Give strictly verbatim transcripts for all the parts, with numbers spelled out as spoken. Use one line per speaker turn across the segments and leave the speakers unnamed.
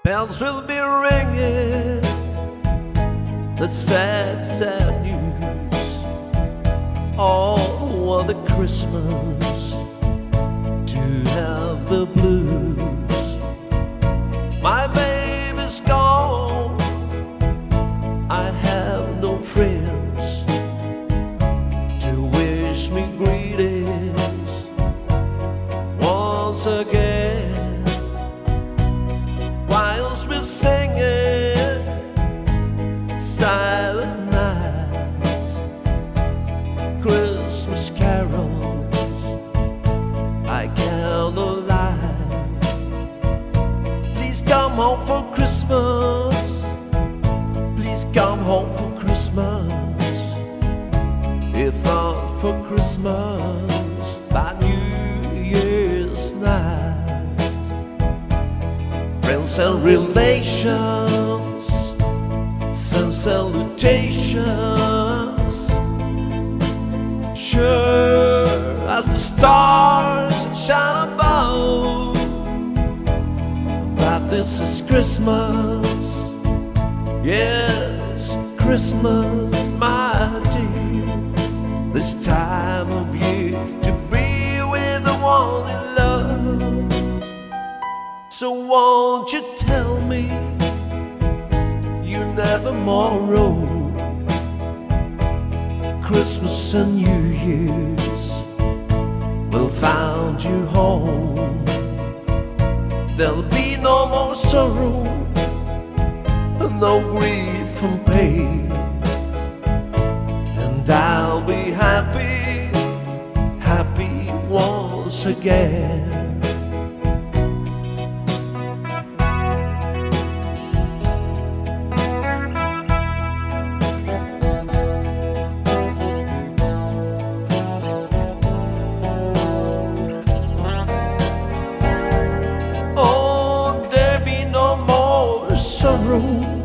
bells will be ringing, the sad, sad news. Oh, what a Christmas to have the blues. My baby's gone, I have no friends to wish me greetings once again. Whilst we're singing silent nights, Christmas carols, I cannot lie. Please come home for Christmas, please come home for Christmas. If not for Christmas, by New Year's night. Friends and relations send salutations, sure as the stars shine above. But this is Christmas, yes, Christmas, my dear. This time of year to be with the one you love. So won't you tell me you never more roam? Christmas and New Year's will find you home. There'll be no more sorrow, no grief and pain, and I'll be happy, happy once again. Sorrow,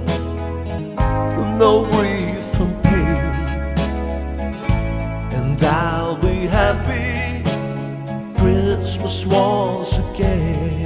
no grief and pain, and I'll be happy Christmas once again.